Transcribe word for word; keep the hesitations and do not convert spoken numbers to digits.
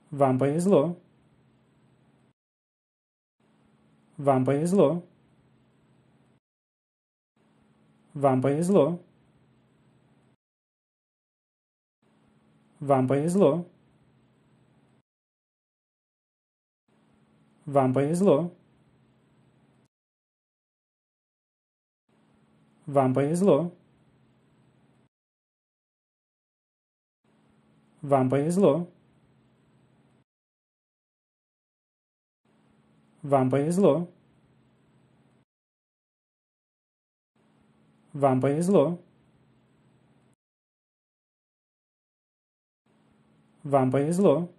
Вам повезло. Вам повезло. Вам повезло. Вам повезло. Вам повезло. Вам повезло. Вам повезло. Вам повезло. Вам повезло. Вам повезло.